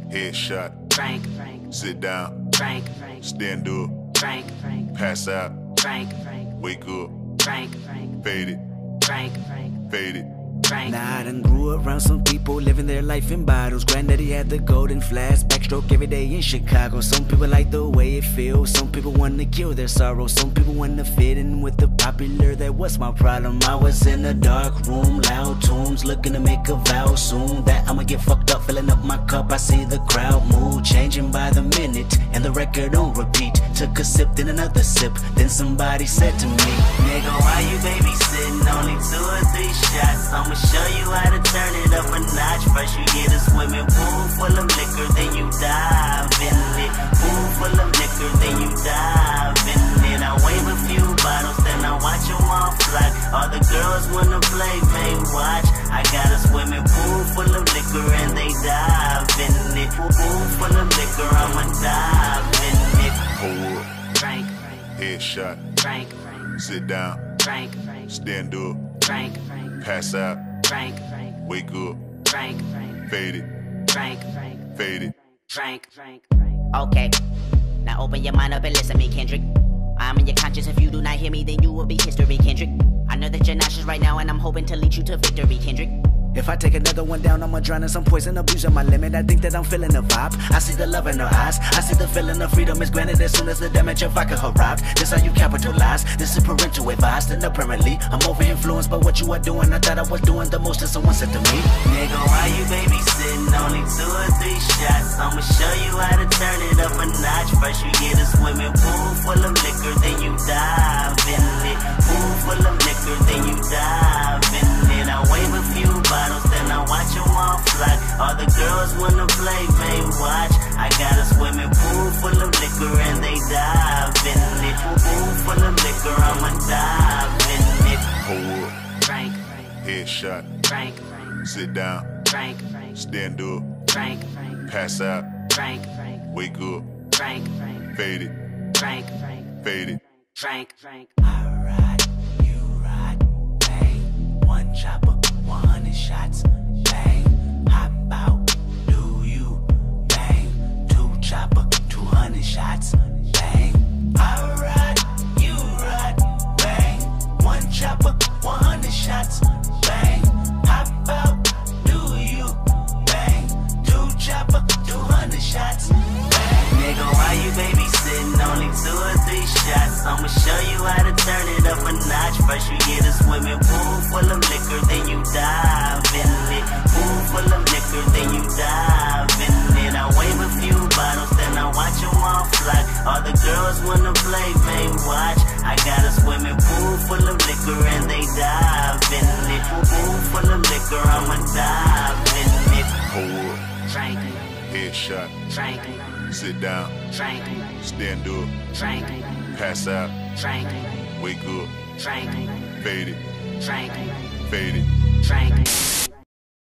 Headshot. Frank. Sit down. Frank. Stand up. Frank. Pass out. Frank. Wake up. Frank. Fade it. Frank. Fade it. Nah, I done grew around some people living their life in bottles. Granddaddy had the golden flask, backstroke every day in Chicago. Some people like the way it feels, some people wanna kill their sorrow. Some people wanna fit in with the popular, that was my problem. I was in a dark room, loud tunes, looking to make a vow soon that I'ma get fucked up, filling up my cup. I see the crowd mood changing by the minute, and the record on repeat. Took a sip, then another sip, then somebody said to me, nigga, why you babysitting? Only 2 or 3 shots, I'ma show you how to turn it up a notch. First you get a swimming pool full of liquor, then you dive in it. Pool full of liquor, then you dive in it. I wave a few bottles, then I watch them all fly. All the girls wanna play, they watch. I got a swimming pool full of liquor and they dive in it. Pool full of liquor, I'ma dive in it. Hold up. Frank. Headshot. Frank. Sit down. Frank. Stand up. Frank. Pass out. Frank. Wake up. Frank. Fade it. Frank. Fade it. Frank. Okay, now open your mind up and listen to me, Kendrick. I'm in your conscience. If you do not hear me, then you will be history, Kendrick. I know that you're nauseous right now, and I'm hoping to lead you to victory, Kendrick. If I take another one down, I'ma drown in some poison, abusing my limit. I think that I'm feeling the vibe. I see the love in her eyes. I see the feeling of freedom is granted as soon as the damage of vodka arrived. This how you capitalize. This is parental advice. And apparently, I'm over influenced by what you are doing. I thought I was doing the most, and someone said to me, nigga, why you babysitting? Only 2 or 3 shots. I'ma show you how to turn it up a notch. First you get a swimming pool full of liquor, then you dive in it. Pool full of liquor, then you dive in it. I wave a few bottles, then I watch them all fly. All the girls wanna play, they watch. I got a swimming pool full of liquor and they dive in it. Pool full of liquor, I'ma dive in it. Hold up. Frank. Headshot. Frank. Sit down. Frank. Stand up. Frank. Pass out. Frank. Wake up. Frank. Fade it. Frank. Fade it. Frank. I ride, you ride, bang. 1 chopper, 100 shots, bang. Hop out, do you, bang. 2 chopper, 200 shots, bang. I ride, you ride, bang. 1 chopper, 100 shots, bang. Hop out, do you, bang. 2 chopper, 200 shots, bang. Nigga, why you babysitting? Only 2 or 3 shots. I'ma show you how to turn it up a notch. First you get a swimming pool full of liquor, then you dive in it. Pool full of liquor, then you dive in it. I wave a few bottles, then I watch them all fly. All the girls wanna play, they watch. I got a swimming pool full of liquor and they dive in it. Pool full of liquor, I'ma dive in it. Hold up. Frank. Headshot. Frank. Sit down. Frank. Stand up. Frank. Pass out. Frank. Wake up. Frank. Fade it. Frank. Fade it. Frank.